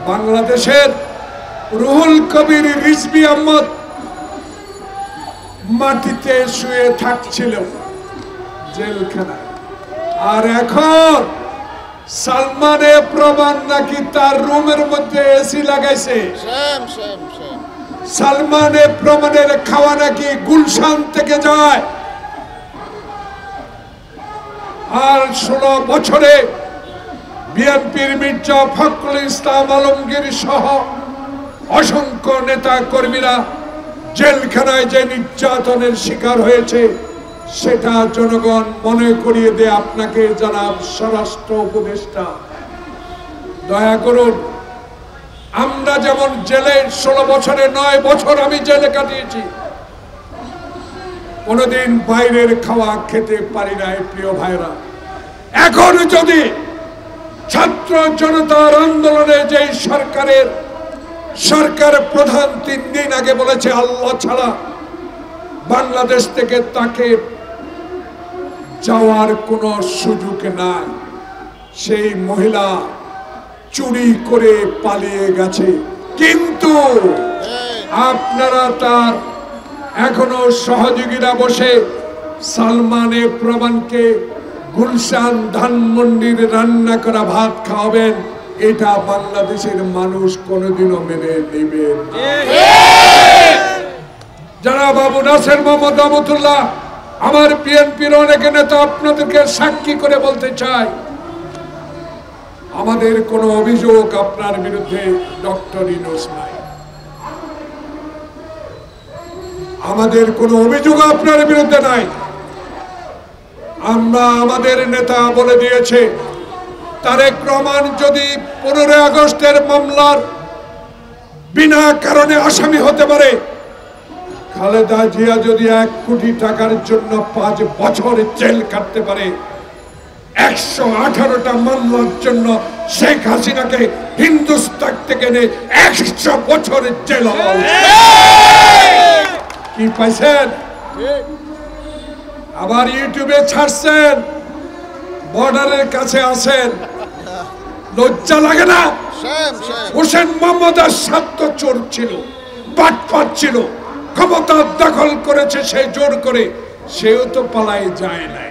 বাংলাদেশের রুহুল কবির রিজভী আহমদ মাটিতে শুয়ে থাকছিল জেলখানায়, আর এখন সালমানে প্রমাণ নাকি তার রুমের মধ্যে এসি লাগাইছে। সালমানে প্রমাণের খাওয়া নাকি গুলশান থেকে যায়, আর 16 বছরে বিএনপির মির্জা ফখরুল ইসলাম আলমগীর সহ অসংখ্য নেতা কর্মীরা জেলখানায় যে নির্যাতনের শিকার হয়েছে সেটা জনগণ মনে করিয়ে দেয় আপনাকে জনাব স্বরাষ্ট্র উপদেষ্টা। দয়া করুন, আমরা যেমন জেলে 16 বছরে 9 বছর আমি জেলে কাটিয়েছি, কোনদিন বাইরের খাওয়া খেতে পারি নাই। প্রিয় ভাইরা, এখন যদি ছাত্র জনতার আন্দোলনে যে সরকার প্রধান 3 দিন আগে বলেছে আল্লাহ ছাড়া বাংলাদেশ থেকে তাকে যাওয়ার কোনো সুযোগ নাই, সেই মহিলা চুরি করে পালিয়ে গেছে, কিন্তু আপনারা তার এখনো সহযোগীরা বসে সালমানে প্রমাণকে গুলশান ধানমন্ডির রান্না করা ভাত খাওয়াবেন, এটা বাংলাদেশের মানুষ কোনোদিনও মেনে নেবে না। যারা বাবু নাসের মোহাম্মদ রহমতুল্লাহ, আমার বিএনপির অনেক নেতা আপনাদেরকে সাক্ষী করে বলতে চাই, আমাদের কোনো অভিযোগ আপনার বিরুদ্ধে ডক্টর ইউনূস নাই, আমাদের কোনো অভিযোগ আপনার বিরুদ্ধে নাই। আমরা আমাদের নেতা বলে দিয়েছে তারেক রহমান যদি 15 আগস্টের মামলার বিনা কারণে আসামি হতে পারে, খালেদা জিয়া যদি 1 কোটি টাকার জন্য 5 বছর জেল কাটতে পারে, 118টা মামলার জন্য শেখ হাসিনাকে হিন্দুস্তান থেকে এনে 100 বছর জেল। কি পাইছেন? আবার ইউটিউবে ছাড়ছেন, বর্ডারের কাছে আসেন, লজ্জা লাগে না? হোসেন মোহাম্মদ এরশাদ তো চোর ছিল, বাটপার ছিল, ক্ষমতা দখল করেছে সে জোর করে, সেও তো পালাই যায় নাই।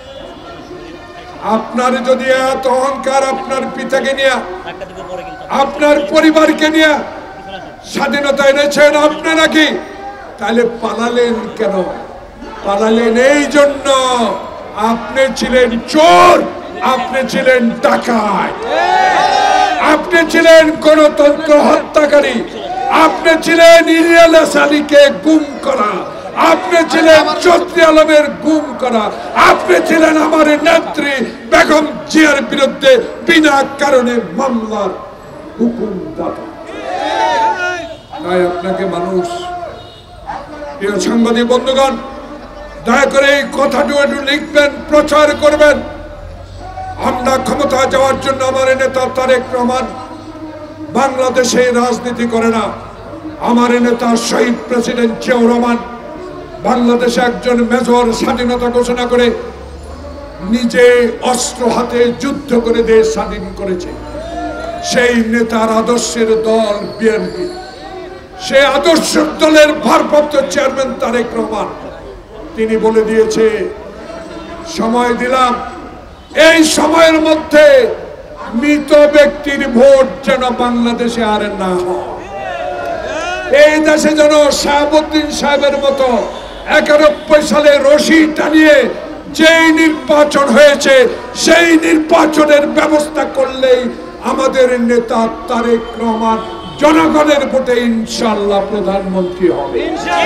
আপনার যদি এত অহংকার আপনার পিতাকে নিয়ে, আপনার পরিবারকে নিয়ে স্বাধীনতা এনেছেন আপনি নাকি, তাহলে পালালেন কেন? পালালেন এই জন্য আপনি ছিলেন চোর, আপনি ছিলেন ডাকাত, আপনি ছিলেন গণতন্ত্র হত্যাকারী, আপনি ছিলেন ইলিয়াস আলীকে গুম করা, আপনি ছিলেন চৌধুরী আলমের গুম করা, আপনি ছিলেন আমার নেত্রী বেগম জিয়ার বিরুদ্ধে বিনা কারণে মামলার হুকুমদাতা। তাই আপনাকে মানুষ, প্রিয় সাংবাদিক বন্ধুগণ, দয়া করে এই কথাটি একটু লিখবেন, প্রচার করবেন। আমরা ক্ষমতা যাওয়ার জন্য আমার নেতা তারেক রহমান বাংলাদেশে রাজনীতি করে না। আমার নেতা শহীদ প্রেসিডেন্ট জিয়াউর রহমান বাংলাদেশে একজন মেজর স্বাধীনতা ঘোষণা করে নিজে অস্ত্র হাতে যুদ্ধ করে দেশ স্বাধীন করেছে। সেই নেতার আদর্শের দল বিএনপি, সেই আদর্শ দলের ভারপ্রাপ্ত চেয়ারম্যান তারেক রহমান, তিনি বলে দিয়েছে সময় দিলাম, এই সময়ের মধ্যে মৃত ব্যক্তির ভোট যেন বাংলাদেশে আর না হয়। এই দেশে যেন শাহাবুদ্দিন সাহেবের মতো 91 সালে রশি টানিয়ে যেই নির্বাচন হয়েছে সেই নির্বাচনের ব্যবস্থা করলেই আমাদের নেতা তারেক রহমান জনগণের ভোটে ইনশাআল্লাহ প্রধানমন্ত্রী হবে।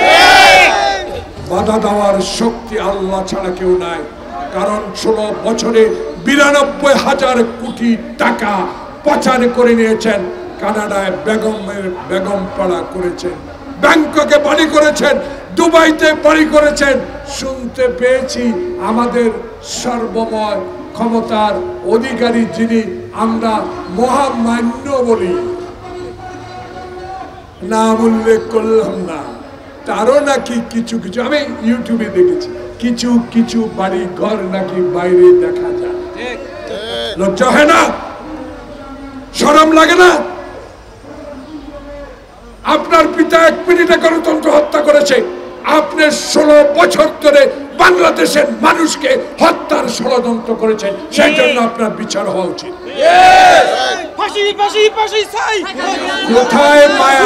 বাধা দেওয়ার শক্তি আল্লাহ ছাড়া কেউ নাই। কারণ 16 বছরে 92,000 কোটি টাকা পাচার করে নিয়েছেন। কানাডায় বেগমপাড়া করেছেন, ব্যাংককে বাড়ি করেছেন, দুবাইতে বাড়ি করেছেন। শুনতে পেয়েছি আমাদের সর্বময় ক্ষমতার অধিকারী যিনি আমরা মহামান্য বলি, নাম উল্লেখ করলাম না, তারও নাকি কিছু কিছু আমি ইউটিউবে দেখেছি, কিছু কিছু বাড়ি ঘর নাকি বাইরে দেখা যায়। লজ্জা হয় না? শরম লাগে না? পিতা 1 মিনিটে গণতন্ত্র হত্যা করেছে, আপনি 16 বছর ধরে বাংলাদেশের মানুষকে হত্যার ষড়যন্ত্র করেছেন, সেই জন্য আপনার বিচার হওয়া উচিত। কোথায় মায়া,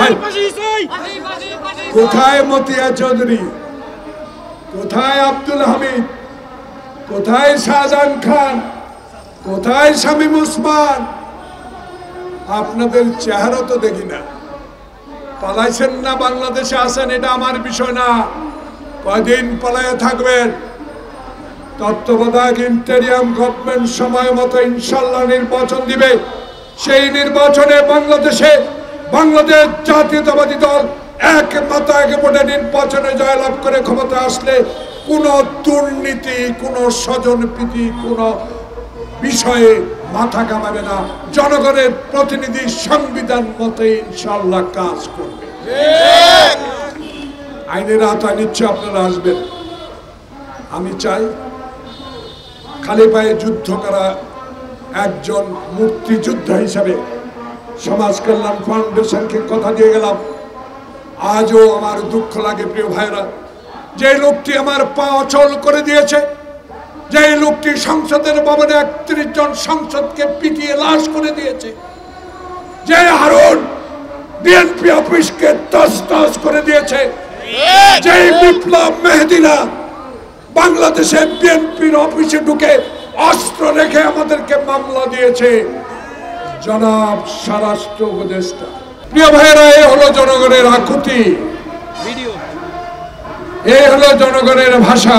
কোথায় মতিয়া চৌধুরী, কোথায় আব্দুল হামিদ, কোথায় শাহজাহান খান, কোথায় শামীম ওসমান? আপনাদের চেহারা তো দেখি না। পালাইছেন না বাংলাদেশে আছেন, এটা আমার বিষয় না। কয়দিন পালাইয়া থাকবেন? তত্ত্বাবধায়ক ইন্টেরিয়াম গভর্নমেন্ট সময় মতো ইনশাল্লাহ নির্বাচন দিবে। সেই নির্বাচনে বাংলাদেশ জাতীয়তাবাদী দল এক মাথা এক ভোটে নির্বাচনে জয়লাভ করে ক্ষমতা আসলে কোন দুর্নীতি, কোন স্বজনপ্রীতি, কোন বিষয়ে মাথা ঘামাবে না। জনগণের প্রতিনিধি সংবিধান মতে ইনশাল্লাহ কাজ করবে। আইনের আওতায় নিশ্চয় আপনারা আসবেন। আমি চাই খালি পায়ে যুদ্ধ করা একজন মুক্তিযোদ্ধা হিসাবে সমাজ কল্যাণ ফাউন্ডেশনকে কথা দিয়ে গেলাম। আজও আমার দুঃখ লাগে প্রিয় ভাইরা, যে লোকটি আমার পা অচল করে দিয়েছে, যে লোকটি সংসদের ভবনে 31 জন সংসদকে পিটিয়ে লাশ করে দিয়েছে, যে হারুন বিএনপি অফিসকে তছনছ করে দিয়েছে, যে বিপ্লব মেহেদিরা বাংলাদেশের বিএনপির অফিসে ঢুকে অস্ত্র রেখে আমাদেরকে মামলা দিয়েছে, জনাব স্বরাষ্ট্র উপদেষ্টা। প্রিয় ভাইরা, এই হলো জনগণের আকুতি, এই হলো জনগণের ভাষা,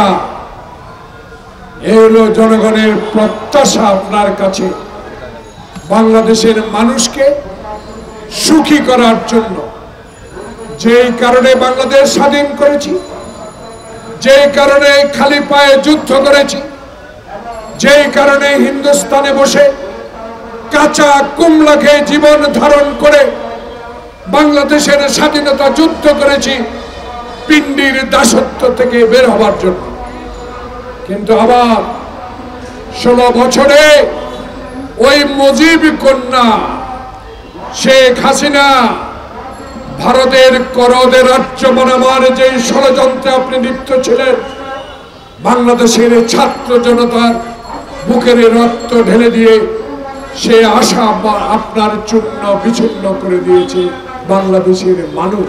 এই হলো জনগণের প্রত্যাশা আপনার কাছে। বাংলাদেশের মানুষকে সুখী করার জন্য, যেই কারণে বাংলাদেশ স্বাধীন করেছি, যেই কারণে খালি পায়ে যুদ্ধ করেছি, যেই কারণে হিন্দুস্তানে বসে কাঁচা কুমড়া খেয়ে জীবন ধারণ করে বাংলাদেশের স্বাধীনতা যুদ্ধ করেছি, পিণ্ডির দাসত্ব থেকে বের হবার জন্য। কিন্তু আবার 16 বছরে ওই মুজিব কন্যা শেখ হাসিনা ভারতের করদের রাজ্য বানাবার যে ষড়যন্ত্রে আপনি লিপ্ত ছিলেন, বাংলাদেশের ছাত্র জনতার বুকের রক্ত ঢেলে দিয়ে সে আশা আপনার চূর্ণ বিচূর্ণ করে দিয়েছে বাংলাদেশের মানুষ।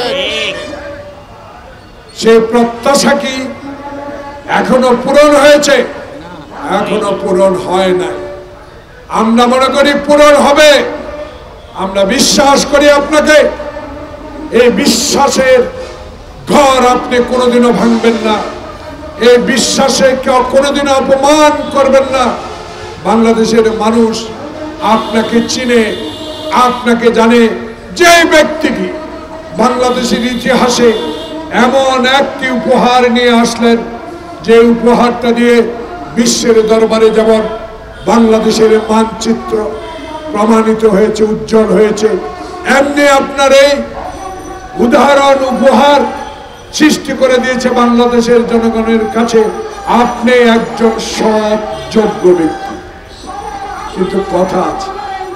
সে প্রত্যাশা কি এখনো পূরণ হয়েছে? এখনো পূরণ হয় নাই। আমরা মনে করি পূরণ হবে। আমরা বিশ্বাস করি আপনাকে। এই বিশ্বাসের ঘর আপনি কোনোদিনও ভাঙবেন না, এই বিশ্বাসে কেউ কোনোদিনও অপমান করবেন না। বাংলাদেশের মানুষ আপনাকে চিনে, আপনাকে জানে। যে ব্যক্তিটি বাংলাদেশের ইতিহাসে এমন একটি উপহার নিয়ে আসলেন, যে উপহারটা দিয়ে বিশ্বের দরবারে যেমন বাংলাদেশের মানচিত্র প্রমাণিত হয়েছে, উজ্জ্বল হয়েছে, এমনি আপনার এই উদাহরণ উপহার সৃষ্টি করে দিয়েছে বাংলাদেশের জনগণের কাছে। আপনি একজন সৎ যোগ্য ব্যক্তি। কিন্তু কথা আছে,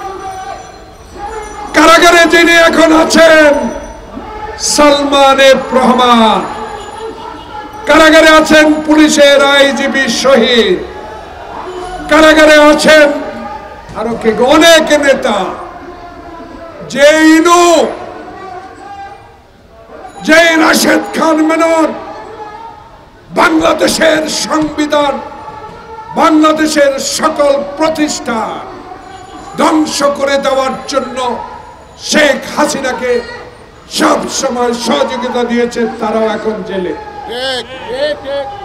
কারাগারে যিনি এখন আছেন সালমান এফ রহমান, কারাগারে আছেন পুলিশের আইজিপি শহীদ, কারাগারে আছেন আরো কে অনেক নেতা। যে ইনু, যে রাশেদ খান মেনন বাংলাদেশের সংবিধান, বাংলাদেশের সকল প্রতিষ্ঠান ধ্বংস করে দেওয়ার জন্য শেখ হাসিনাকে সব সময় সহযোগিতা দিয়েছে, তারাও এখন জেলে।